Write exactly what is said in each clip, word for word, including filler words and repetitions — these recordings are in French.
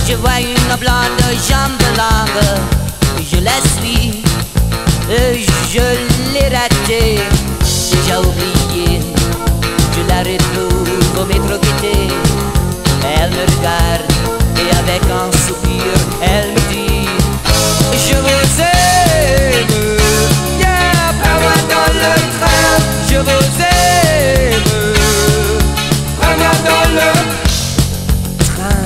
Je vois une blonde jambe longue, je la suis, je l'ai ratée, déjà oubliée. Je la retrouve au métro quitté. Elle me regarde et avec un soupir, elle me dit: je vous aime, yeah, prends-moi dans le train. Je vous aime, prends-moi dans le train.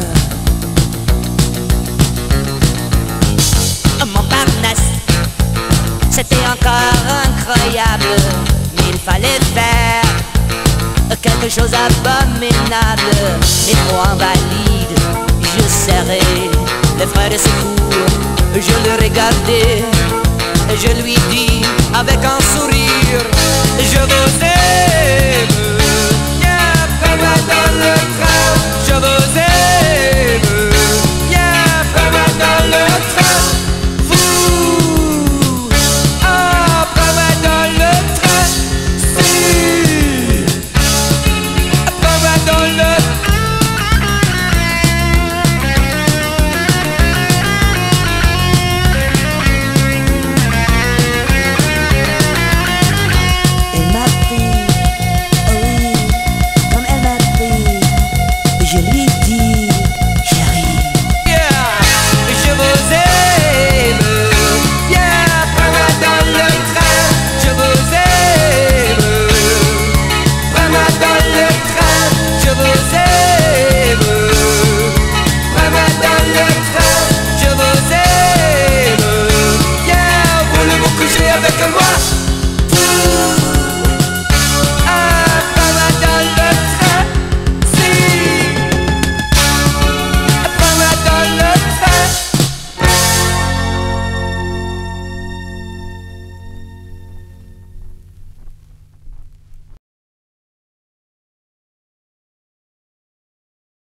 Montparnasse, c'était encore incroyable, mais il fallait faire quelque chose d'abominable. Et pour invalide, je serrais les frères de secours. Je le regardais et je lui dis avec un sourire: je vous aime.